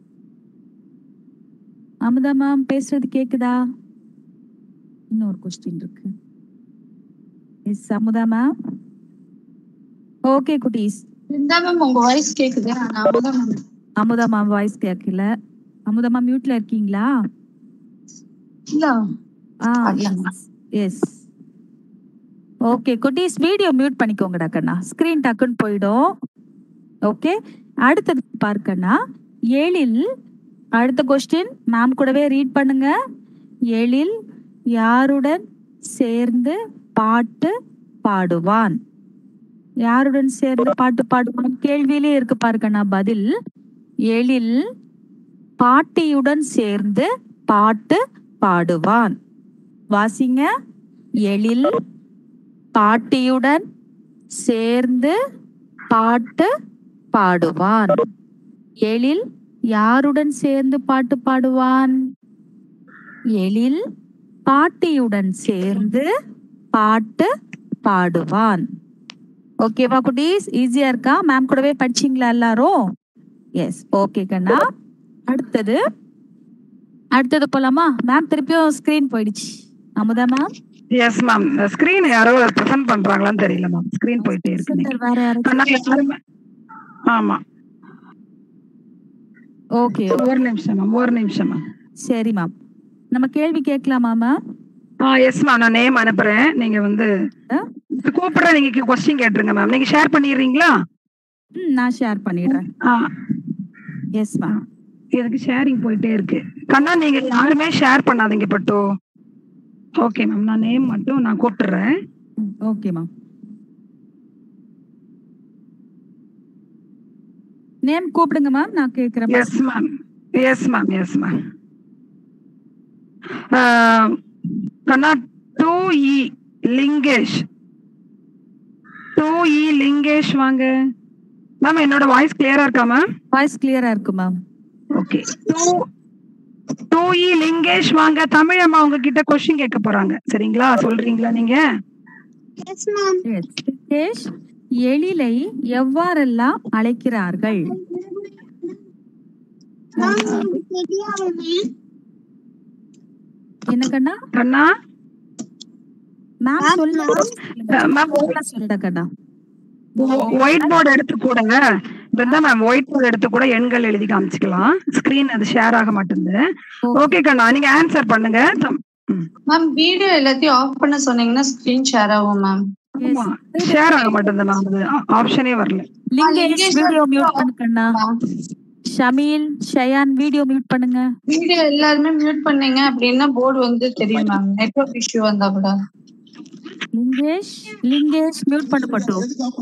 Amudha ma'am பேசுறது கேக்குதா? இன்னொரு கொஸ்டின் இருக்கு. S Amudha ma'am. ஓகே குட்டீஸ். பிருந்தா மேம் உங்க வாய்ஸ் கேக்குது. நான் Amudha ma'am. Amudha ma'am voice கேட்கல. அமுதா மேம் மியூட்ல இருக்கீங்களா? இல்ல. ஆ எஸ். ஓகே குட்டீஸ், வீடியோ மியூட் பண்ணிக்கோங்கடா கண்ணா, ஸ்கிரீன் டக்குன்னு போயிடும். ஓகே, அடுத்தது பார்க்கண்ணா. எழில், அடுத்த கொஸ்டின் மேம் கூடவே ரீட் பண்ணுங்க. எழில் யாருடன் சேர்ந்து பாட்டு பாடுவான்? யாருடன் சேர்ந்து பாட்டு பாடுவான் கேள்வியிலே இருக்கு பாருக்கண்ணா பதில். எழில் பாட்டியுடன் சேர்ந்து பாட்டு பாடுவான். வாசிங்க. எழில் பாட்டியுடன் சேர்ந்து பாட்டு பாடுவான். எழில் யாருடன் சேர்ந்து பாட்டு பாடுவான்? எழில் பாட்டியுடன் சேர்ந்து பாட்டு பாடுவான். ஓகேவா குட்டீஸ்? ஈஸியா இருக்கா? மேம் கூடவே படிச்சீங்களா எல்லாரும்? எஸ். ஓகே கண்ணா. அடுத்தது அடுத்தது போலாமா? மேம் திருப்பியும் ஸ்கிரீன் போயிடுச்சு. Amudha ma'am. Yes ma'am, screen யாரோ பிரசன்ட் பண்றாங்களான்னு தெரியல மேம், ஸ்கிரீன் போயிட்டே இருக்கு. வேற யாரும்? ஆமா. ஓகே, ஒரு நிமிஷம் மேம், ஒரு நிமிஷம் மேம். சரி மேம், நம்ம கேள்வி கேட்கலாமா மேம்? ஆ எஸ் மேம், நான் நேம் அனுப்புறேன், நீங்க வந்து கூப்பிடுறேன், நீங்க क्वेश्चन கேட்டுருங்க மேம். நீங்க ஷேர் பண்ணிடுறீங்களா? ம், நான் ஷேர் பண்ணிடுறேன். ஆ எஸ் மேம். எனக்கு ஷேரிங் போயிட்டே இருக்கு. கண்ணா நீங்க யாருமே ஷேர் பண்ணாதீங்க பட்டோ. ஓகே மேம், நான் நேம் மட்டும் நான் கூப்பிட்டுறேன். Okay ma'am. நேம் கூப்பிடுங்க மேம், நான் கேக்குறேன். Yes ma'am, yes ma'am, yes ma'am. கண்ணா two E Lingesh, two E Lingesh வாங்க மேம். என்னோட வாய்ஸ் கிளியரா இருக்கா மேம்? வாய்ஸ் கிளியரா இருக்கு ma'am. Okay, two E Lingesh வாங்க. தமிழ் அம்மா உங்ககிட்ட கொஸ்டின் கேட்க போறாங்க, சரிங்களா? சொல்றீங்களா நீங்க? Yes ma'am. லிங்கேஷ், எழிலை எவ்வாறெல்லாம் அழைக்கிறார்கள்? என்ன கண்ணா? கண்ணா மேம் சொல்லுங்க மேம், சொல்லுங்க கண்ணா. ஒயிட் போர்டு எடுத்து கூட இருந்தா மேம், ஒயிட் போர்டு எடுத்து கூட எண்கள் எழுதி காமிச்சுக்கலாம். ஸ்கிரீன் அது ஷேர் ஆக மாட்டேங்குது. ஓகே கண்ணா, நீங்க ஆன்சர் பண்ணுங்க. மேம் வீடியோ எல்லாத்தையும் ஆஃப் பண்ண சொன்னீங்கன்னா ஸ்கிரீன் ஷேர் ஆகும் மேம். ஆமா, ஷேர் ஆக மாட்டேங்குது மேம், அது ஆப்ஷனே வரல. லிங்கேஷ் வீடியோ மியூட் பண்ணு கண்ணா. ஷமீல், ஷயான் வீடியோ மியூட் பண்ணுங்க. வீடியோ எல்லாருமே மியூட் பண்ணீங்க அப்படின்னா போர்டு வந்து தெரியும் மேம். நெட்வொர்க் இஷ்யூ வந்தா கூட. லிங்கேஷ், லிங்கேஷ் மியூட் பண்ணு பட்டு.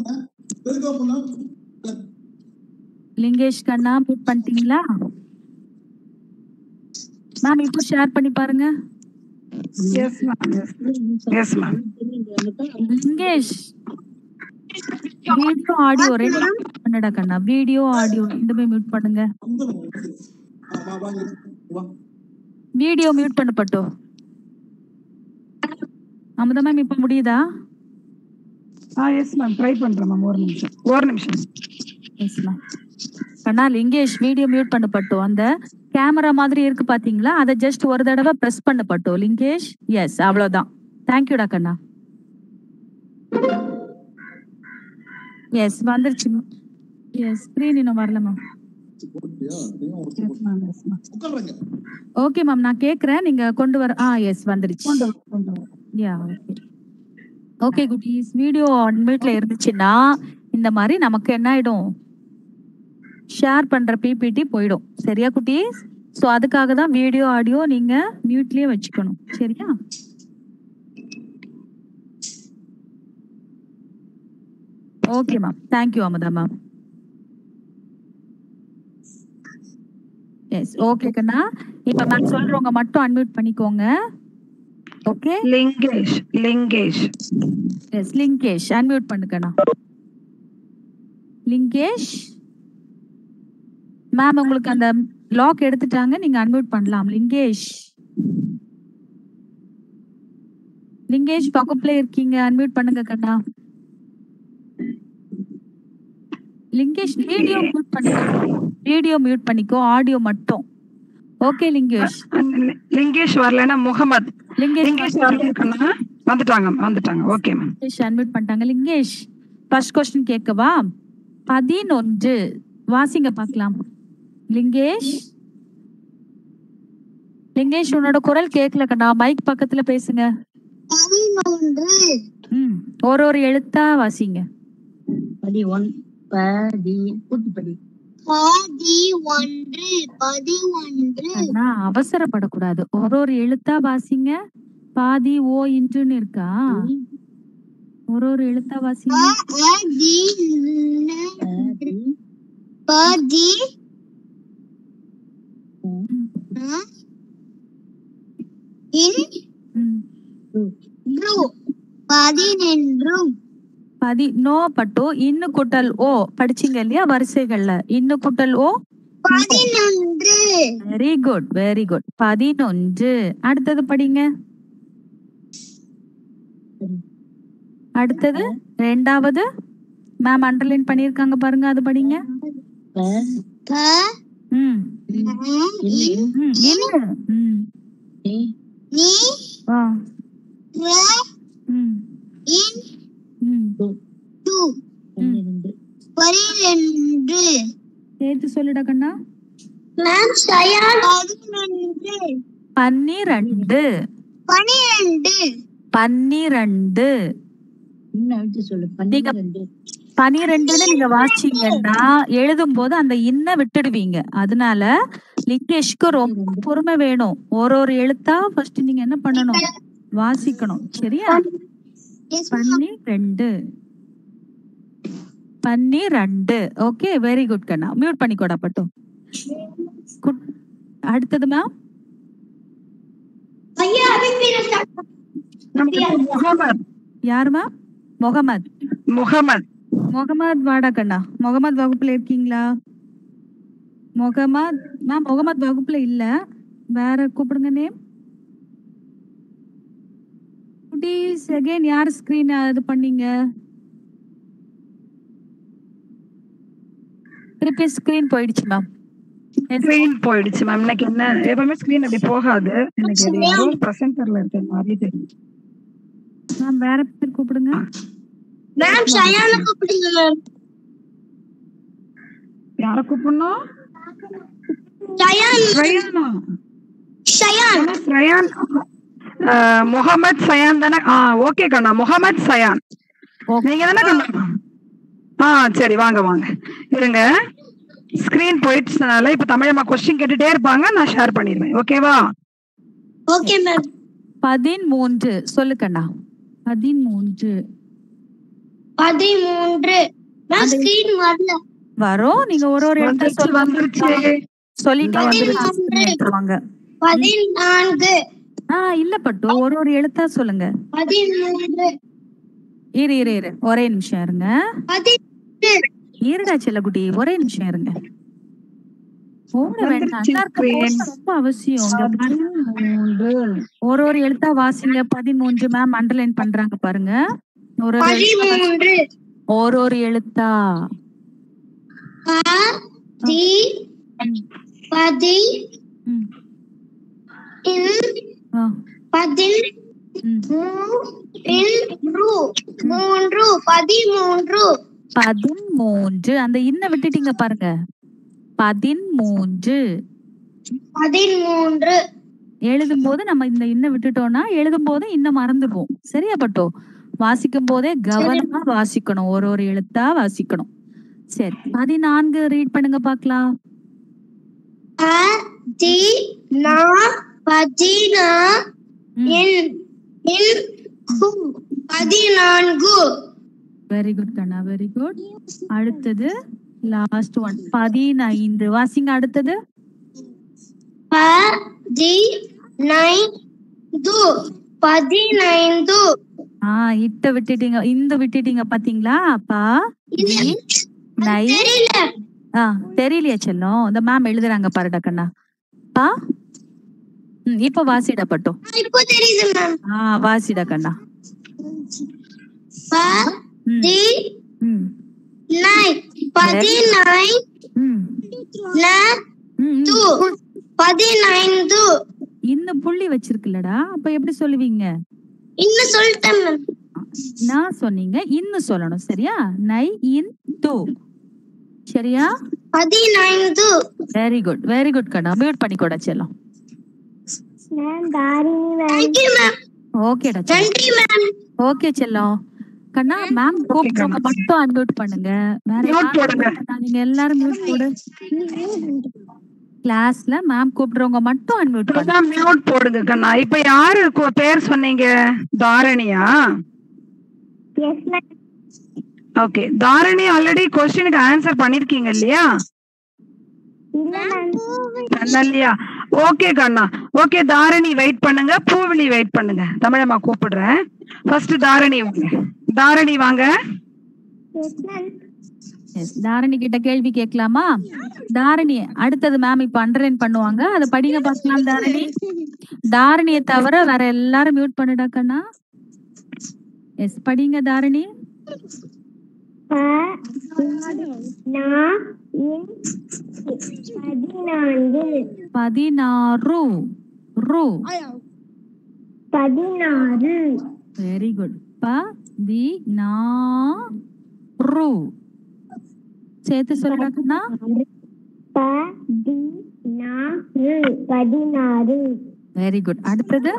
லிங்கேஷ் கண்ணா மியூட் பண்ணிட்டீங்களா மேம்? இப்போ ஷேர் பண்ணி பாருங்க. Yes ma'am, yes ma'am. Lingesh video audio ரெண்டு பண்ணடா கண்ணா. வீடியோ ஆடியோ ரெண்டுமே மியூட் பண்ணுங்க. வீடியோ மியூட் பண்ணு பட்டு. அமுதா மேம் இப்ப முடியுதா? ஆ எஸ் மேம், ட்ரை பண்றேன் மேம். ஒரு நிமிஷம், ஒரு நிமிஷம். Yes ma'am. கண்ணா லிங்கேஷ் வீடியோ மியூட் பண்ணு பட்டு. அந்த கேமரா மாதிரி இருக்கு பாத்தீங்களா, அதை ஜஸ்ட் ஒரு தடவை பிரஸ் பண்ணு பட்டு லிங்கேஷ். எஸ், அவ்வளவுதான். தேங்க்யூடா கண்ணா. எஸ் வந்துருச்சு. எஸ், ஸ்கிரீன் இன்னும் வரல மேம். ஓகே மேம், நான் கேக்குறேன், நீங்க கொண்டு வர. ஆ எஸ் வந்துருச்சு. Yeah okay. ஓகே குட்டீஸ், வீடியோ அன்மியூட்ல இருந்துச்சுன்னா இந்த மாதிரி நமக்கு என்ன ஆயிடும், ஷேர் பண்ற பிபிடி போயிடும். சரியா குட்டீஸ்? ஸோ அதுக்காக தான் வீடியோ ஆடியோ நீங்க மியூட்லயே வச்சுக்கணும். சரியா? Okay ma'am, thank you Amudha ma'am. Yes okay கண்ணா. இப்ப மேம் சொல்றவங்க மட்டும் அன்மியூட் பண்ணிக்கோங்க. Okay, Lingesh, Lingesh. Yes Lingesh unmute பண்ணுக்கண்ணா. லிங்கேஷ் மேம் உங்களுக்கு அந்த லாக் எடுத்துட்டாங்க, நீங்க அன்மியூட் பண்ணலாம். லிங்கேஷ், லிங்கேஷ் பக்கத்துல இருக்கீங்க, அன்மியூட் பண்ணுங்க கண்ணா. லிங்கேஷ் வீடியோ மியூட் பண்ணுங்க. வீடியோ மியூட் பண்ணிக்கோ, ஆடியோ மட்டும். ஓகே லிங்கேஷ். லிங்கேஷ் வரலன்னா முகமது. லிங்கேஷ் வரலன்னா வந்துட்டாங்க, வந்துட்டாங்க. Okay ma'am. லிங்கேஷ் அன்மியூட் பண்ணிட்டாங்க. லிங்கேஷ் ஃபர்ஸ்ட் क्वेश्चन கேட்கவா? பதினொன்று வாசிங்க பார்க்கலாம். லிங்கேஷ், லிங்கேஷ் உன்னோட குரல் கேட்கல கண்ணா, மைக் பக்கத்துல பேசுங்க. பதினொன்று. ம், ஒரு ஒரு எழுத்தா வாசிங்க. பதி ஒன் பதி கூட்டி பதி பாதி ஒன்று, பதினொன்று. அண்ணா அவசரப்படக்கூடாது, ஒரு ஒரு எழுத்தா வாசிங்க. பாதி ஓ இன்றுன்னு இருக்கா, ஒரு ஒரு எழுத்தா வாசிங்க. பாதி பாதி பதினென்று. பதி நோ பட்டு இன்னு குட்டல் ஓ படிச்சீங்க இல்லையா வரிசைகள்ல? இன்னு குட்டல் ஓ பதினொன்று. Very good, very good. பதினொன்று. அடுத்தது படிங்க. அடுத்தது ரெண்டாவது மேம் அண்டர்லைன் பண்ணிருக்காங்க பாருங்க, அது படிங்க. ம் சேர்த்து சொல்லுடா கண்ணா. பன்னிரண்டு, பன்னிரண்டு, பன்னிரண்டு. பனிரெண்டுன்னு நீங்க வாசிச்சீங்கன்னா எழுதும் போது அந்த இன்ன விட்டுடுவீங்க. அதனால லிங்கேஷ்க்கு ரொம்ப பொறுமை வேணும். ஒரு ஒரு எழுத்தா ஃபர்ஸ்ட் நீங்க என்ன பண்ணணும், வாசிக்கணும். சரியா? பன்னிரெண்டு பன்னிரெண்டு. ஓகே, வெரி குட் கண்ணா. மியூட் பண்ணிக்கோடா பட்டு. குட். அடுத்தது மேம் முகமது. யாரு மேம்? முகமது. முகமது. முகமது வாடா கண்ணா. முகமது வகுப்புல இருக்கீங்களா? முகமது மேம் முகமது வகுப்புல இல்ல. வேற கூப்பிடுங்க நேம். குட்டீஸ் அகைன் யார் ஸ்கிரீன் இது பண்ணீங்க? திருப்பி ஸ்கிரீன் போயிடுச்சு மேம். ஸ்கிரீன் போயிடுச்சு மேம். இன்னைக்கு என்ன எப்பவுமே ஸ்கிரீன் அப்படி போகாது. எனக்கு இது ஏதோ பிரசன்டர்ல இருக்க மாதிரி தெரியும். மேம் வேற பேர் கூப்பிடுங்க. மேம் ஷயான கூப்பிடுங்க மேம். யார கூப்பிடணும்? ஷயான். ஸ்ரயானா? ஷயான். ஸ்ரயான். முகமது சயான் தானே? ஆ ஓகே கண்ணா. முகமது சயான் நீங்க தானே கண்ணா? ஆ சரி, வாங்க வாங்க. இருங்க, ஸ்கிரீன் போயிடுச்சுனால இப்ப தமிழம்மா கொஸ்டின் கேட்டுட்டே இருப்பாங்க, நான் ஷேர் பண்ணிடுவேன். ஓகேவா? Okay ma'am. பதிமூன்று சொல்லு கண்ணா. பதிமூன்று. பதிமூன்று. மேம் ஸ்கிரீன் வரல. வரும், நீங்க ஒரு ஒரு எழுத்து வந்துருச்சு. சொல்லிட்டு வாங்க. பதினான்கு. ஆ இல்ல பட்டு, ஒரு ஒரு எழுத்தா சொல்லுங்க. பதிமூன்று. இரு இரு இரு ஒரே நிமிஷம் இருங்க. பதினெட்டு. இருடா செல்லக்குட்டி, ஒரே நிமிஷம் இருங்க. ஓட வேண்டாம், ரொம்ப அவசியம். ஒரு ஒரு எழுத்தா வாசிங்க. பதிமூன்று மேம் அண்டர்லைன் பண்றாங்க பாருங்க. ஒரு ஒரு பதிமூன்று. ஒரு ஒரு எழுத்தா. பதி பதி ம். இன் ஆ. பதின் ம். மூன்று. மூன்று. பதிமூன்று. பதிமூன்று. அந்த இன்ன விட்டுட்டீங்க பாருங்க. பதிமூன்று. பதிமூன்று. எழுதும் போது நம்ம இந்த இன்ன விட்டுட்டோம்னா எழுதும் போது இன்னும் மறந்துடுவோம். சரியா பட்டோ? வாசிக்கும் போதே கவனமா வாசிக்கணும், ஒரு ஒரு எழுத்தா வாசிக்கணும். சரி, பதினான்கு ரீட் பண்ணுங்க பாக்கலாம். பதி நா பதினா இன் இன் பதினான்கு. வெரி குட் கண்ணா, வெரி குட். அடுத்தது லாஸ்ட் ஒன் பதினைந்து. வாசிங்க அடுத்தது. பதினைந்து. பதினைந்து. ஆ இட்ட விட்டுட்டீங்க, இந்த விட்டுட்டீங்க பாத்தீங்களா? அப்பா நை. ஆ தெரியலையா செல்லம்? இந்த மேம் எழுதுறாங்க பாருடா கண்ணா. பா ம் இப்ப வாசிடா பட்டோம். இப்போ தெரியுது மேம். ஆ வாசிடா கண்ணா. பதி ம் நை பதினை ம் ந ம் து பதினைந்து. இன்னும் புள்ளி வச்சிருக்குல்லடா, அப்ப எப்படி சொல்லுவீங்க? இன்னும் சொல்லிட்டேன் மேம். நான் சொன்னீங்க இன்னும் சொல்லணும். சரியா? நை இன் து. சரியா? பதினைந்து. வெரி குட், வெரி குட் கண்ணா. மியூட் பண்ணிக்கோடா செல்லம். Thank you ma'am. ஓகேடா. நன்றி மேம். ஓகே செல்லம். கண்ணா மேம் கூப்பிடுறவங்க மட்டும் அன்மியூட் பண்ணுங்க. வேற யாரும் நீங்க எல்லாரும் மியூட் போடு. கிளாஸ்ல மேம் கூப்பிடுறவங்க மட்டும் அன்மியூட் பண்ணுங்க. மியூட் போடுங்க கண்ணா. இப்ப யாரு பேர் சொன்னீங்க? தாரணியா? Yes ma'am. Okay, Dharani already क्वेश्चनக்கு ஆன்சர் பண்ணிருக்கீங்க இல்லையா? இல்லையா? ஓகே கண்ணா. ஓகே தாரணி வெயிட் பண்ணுங்க, பூவிலி வெயிட் பண்ணுங்க. தமிழம்மா கூப்பிடுறேன். ஃபர்ஸ்ட் தாரணி வாங்க. தாரணி வாங்க. தாரணி கிட்ட கேள்வி கேட்கலாமா? தாரணி அடுத்தது மேம் இப்ப அண்டர்லைன் பண்ணுவாங்க, அதை படிங்க பார்க்கலாம். தாரணி, தாரணியை தவிர வேற எல்லாரும் மியூட் பண்ணுடா கண்ணா. எஸ் படிங்க தாரணி. பதினாறு. ரு பதினாறு. Very good. பதினாறு சேர்த்து சொல்லுடா கண்ணா. பதினாறு. பதினாறு. Very good. அடுத்தது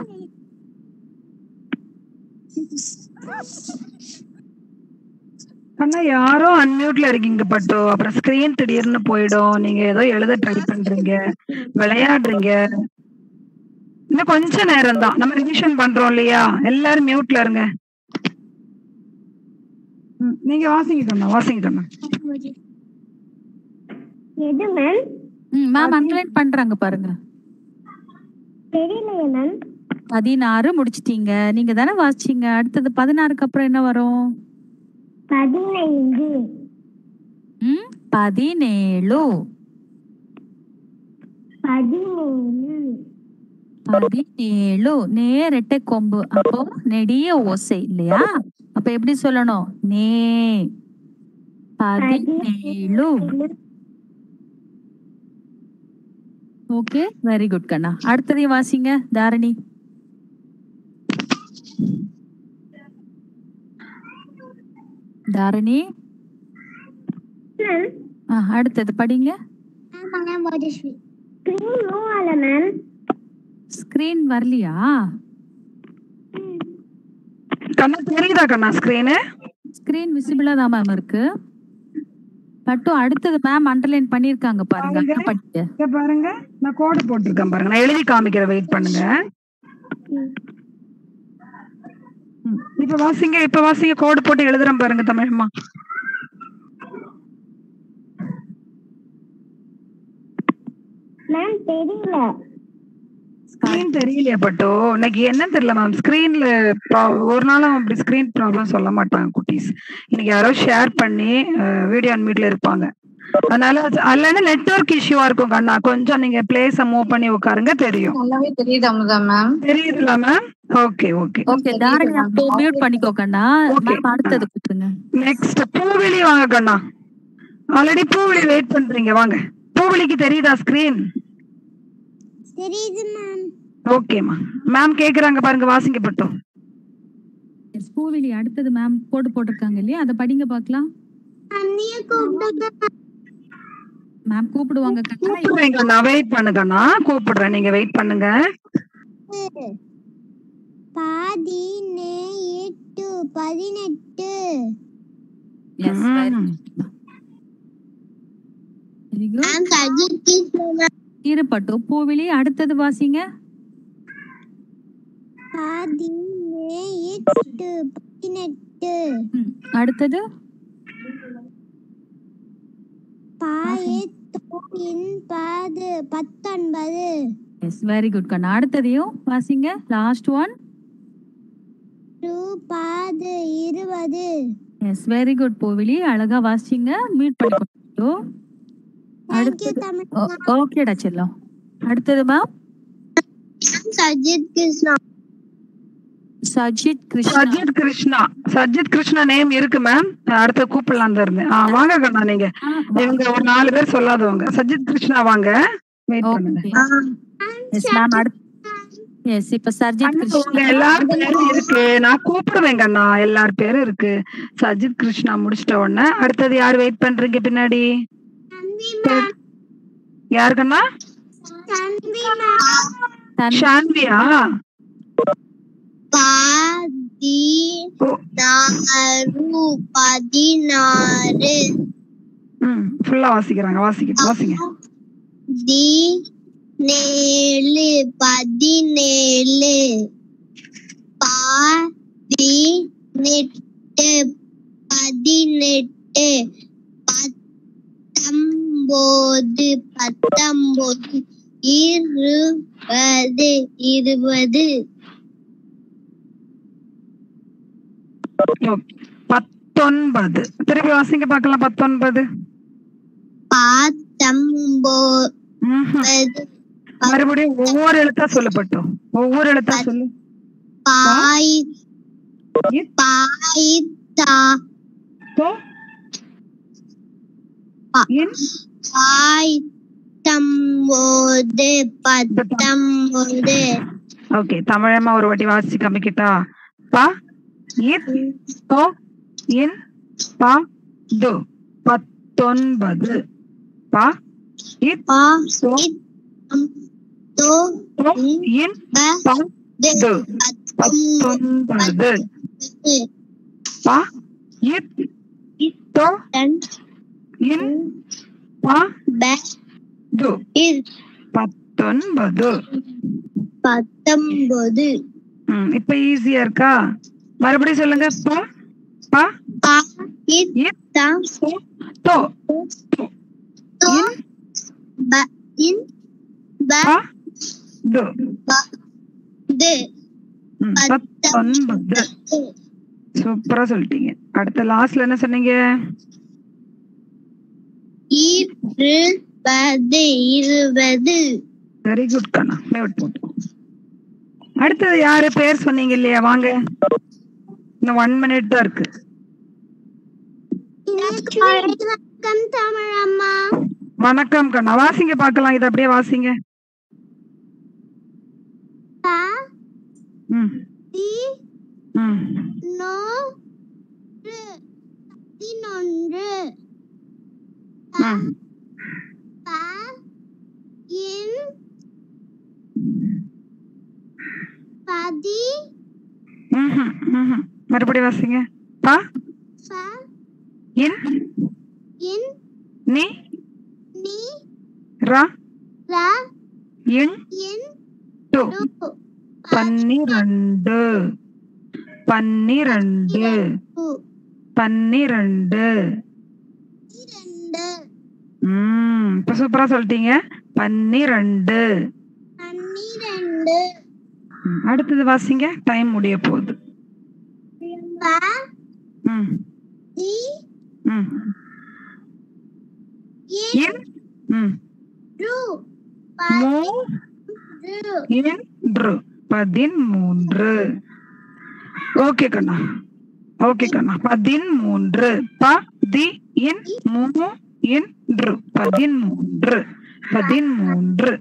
கண்ணா யாரோ அன்மியூட்ல இருக்கீங்க பட்டு. அப்புறம் ஸ்கிரீன் திடீர்னு போயிடும். நீங்க ஏதோ எழுத ட்ரை பண்றீங்க, விளையாடுறீங்க. இன்னும் கொஞ்ச நேரம் தான், நம்ம ரிவிஷன் பண்றோம் இல்லையா? எல்லாரும் மியூட்ல இருங்க. ம், நீங்க வாசிங்க கண்ணா, வாசிங்க கண்ணா. எது மேம்? ம் மேம் அண்டர்லைன் பண்றாங்க பாருங்க. தெரியலையே மேம். பதினாறு முடிச்சிட்டீங்க, நீங்க தானே வாசிச்சீங்க. அடுத்தது பதினாறுக்கு அப்புறம் என்ன வரும்? பதினைந்து. ம் பதினேழு. பதினேழு. பதினேழு நேரெட்டை கொம்பு, அப்போ நெடிய ஓசை இல்லையா? அப்ப எப்படி சொல்லணும்? நே. பதினேழு. ஓகே, வெரி குட் கண்ணா. அடுத்ததையும் வாசிங்க தாரணி. தாரணி மேம் ஆ, அடுத்தது படிங்க. ஸ்கிரீன் மூவ் ஆகல மேம். ஸ்கிரீன் வரலையா? கண்ணா தெரியுதா கண்ணா ஸ்கிரீனு? ஸ்கிரீன் விசிபிளா தான் மேம் இருக்கு. பட்டும் அடுத்தது மேம் அண்டர்லைன் பண்ணிருக்காங்க பாருங்க. பாருங்க. அங்க படிங்க. இங்க பாருங்க, நான் கோடு போட்டிருக்கேன் பாருங்க. நான் எழுதி காமிக்கிறேன், வெயிட் பண்ணுங்க. ம், இப்ப வாசிங்க, இப்ப வாசிங்க. கோடு போட்டு எழுதுறேன் பாருங்க தமிழம்மா. மேம் தெரியல. ஸ்கிரீன் தெரியலையா பட்டோ? இன்னைக்கு என்ன தெரியல மேம், ஸ்கிரீன்ல ஒரு நாளும் அப்படி ஸ்கிரீன் ப்ராப்ளம் சொல்ல மாட்டாங்க குட்டீஸ். இன்னைக்கு யாரோ ஷேர் பண்ணி வீடியோ ஆன் மீட்ல இருப்பாங்க, அதனால அல்லது நெட்வொர்க் இஷ்யூவா இருக்கும் கண்ணா. கொஞ்சம் நீங்க பிளேஸ மூவ் பண்ணி உட்காருங்க, தெரியும். நல்லாவே தெரியுது அமுதா மேம். தெரியுதுல ma'am? Okay okay okay Dharani அப்போ மியூட் பண்ணிக்கோ கண்ணா. Okay. மேம் அடுத்தது கொடுத்துருங்க. நெக்ஸ்ட் பூவிழி வாங்க கண்ணா. ஆல்ரெடி பூவிழி வெயிட் பண்றீங்க, வாங்க. பூவிழிக்கு தெரியுதா ஸ்கிரீன்? தெரியுது மேம். ஓகேம்மா, மேம் கேக்குறாங்க பாருங்க, வாசிங்க பட்டோம். பூவிலி அடுத்தது மேம் கோடு போட்டிருக்காங்க இல்லையா, அதை படிங்க பார்க்கலாம். அண்ணிய கூப்பிடுங்க. மேம் கூப்பிடுவாங்க கண்ணா. கூப்பிடுறேன் கண்ணா, வெயிட் பண்ணுங்கண்ணா, கூப்பிடுறேன், நீங்க வெயிட் பண்ணுங்க. பதினெட்டு. பதினெட்டு. Yes very good. இருப்பட்டு பூவிலி அடுத்தது வாசிங்க. பதினெட்டு. பதினெட்டு. ம், அடுத்தது பாயத்தோயின் பாது பத்தொன்பது. எஸ் வெரி குட் கண்ணா. அடுத்ததையும் வாசிங்க, லாஸ்ட் ஒன். பாது இருபது. எஸ் வெரி குட் பூவிலி, அழகா வாசிங்க. மீட் பண்ணிக்கோ. அடுத்தது ஓகேடா செல்லம். அடுத்தது மேம் சஜித் கிருஷ்ணா. சஜித் கிருஷ்ணா. சஜித் கிருஷ்ணா. சஜித் கிருஷ்ணா நேம் இருக்கு மேம், அடுத்து கூப்பிடலாம் தான் இருந்தேன். ஆ, வாங்க கண்ணா, நீங்க இவங்க ஒரு நாலு பேர் சொல்லாதவங்க. சஜித் கிருஷ்ணா வாங்க, வெயிட் பண்ணுங்க. எஸ் மேம் அடுத்து. எஸ் இப்ப சஜித் உங்க கிருஷ்ணா. எல்லார் பேரும் இருக்கு, நான் கூப்பிடுவேன் கண்ணா. எல்லார் பேரும் இருக்கு. சஜித் கிருஷ்ணா முடிச்சிட்ட உடனே அடுத்தது யார் வெயிட் பண்றீங்க பின்னாடி? யாரு கண்ணா? ஷான்வியா? பதினாறு. பதினாறு. ம், ஃபுல்லா வாசிக்கிறாங்க, வாசிக்க வாசிங்க. பதினேழு. பதினேழு. பதினெட்டு. பதினெட்டு. பத்தொன்பது. பத்தொன்பது. இருபது. இருபது. பத்தொன்பது. திருப்பி வாசிங்க பார்க்கலாம். பத்தொன்பது. பத்தொன்பது. மறுபடியும் ஒவ்வொரு எழுத்தா சொல்லப்பட்டோம், ஒவ்வொரு எழுத்தா சொல்லு. பாய் பாய்தா பாய் தம்போது. பத்தொன்பது. ஓகே, தமிழம்மா ஒரு வாட்டி வாசிச்சு காமிக்கிட்டா? பா இத் தோ இன் பா து. பத்தொன்பது. பா இத் பா தோ தோ தோ இன் பா து. பத்தொன்பது. பா இத் தோ இன் பா து. பத்தொன்பது. பத்தொன்பது. ம், இப்ப ஈஸியா இருக்கா? மறுபடியும் சொல்லுங்க. ப ப பா இன் தா தோ தோ இன் ப இன் ப ப து. து ம், பத்தொன்பது. சூப்பரா சொல்லிட்டீங்க. அடுத்த லாஸ்ட்ல என்ன சொன்னீங்க? இருபது இருபது. வெரி குட் கண்ணா. மியூட் போட்டு. அடுத்தது யாரு பேர் சொன்னீங்க இல்லையா? வாங்க, இன்னும் ஒன் மினிட் தான் இருக்கு. வணக்கம் தமிழ் அம்மா. வணக்கம் கண்ணா. வாசிங்க பார்க்கலாம். இதை அப்படியே வாசிங்க. ப ம் தி ம் நோ ரு பதினொன்று. ம் ப இன் பதி ம்ஹும், ம்ஹும். மறுபடியும் வாசிங்க. ப ப இன் இன் நீ நீ ர ர இன் இன் டு. டு பன்னிரண்டு பன்னிரண்டு டு பன்னிரண்டு. இரண்டு ம், இப்ப சூப்பரா சொல்லிட்டீங்க. பன்னிரண்டு. பன்னிரண்டு. ம், அடுத்தது வாசிங்க. டைம் முடிய போகுது. ப ம் தி ம் இன் இன் ம் ரு மூ பது இன்று. பதிமூன்று. ஓகே கண்ணா. ஓகே கண்ணா. பதிமூன்று. ப தி இன் மூ இன்று. பதிமூன்று. பதிமூன்று.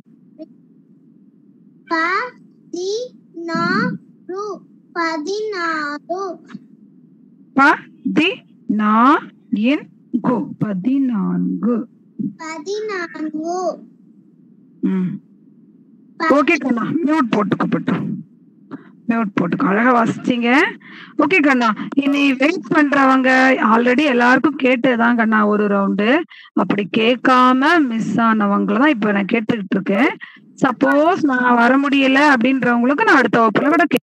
ப தி நா ரு பதினாறு. ப தி நா இன் கு. பதினான்கு. பதினான்கு. ம், ஓகே கண்ணா. மியூட் போட்டுக்கப்பட்டு. மியூட் போட்டுக்க. அழகா வாசிச்சீங்க. ஓகே கண்ணா. இனி வெயிட் பண்றவங்க ஆல்ரெடி எல்லாருக்கும் கேட்டதுதான் கண்ணா ஒரு ரவுண்டு. அப்படி கேட்காம மிஸ் ஆனவங்கள தான் இப்ப நான் கேட்டுக்கிட்டு இருக்கேன். சப்போஸ் நான் வர முடியல அப்படின்றவங்களுக்கு நான் அடுத்த வகுப்புல கூட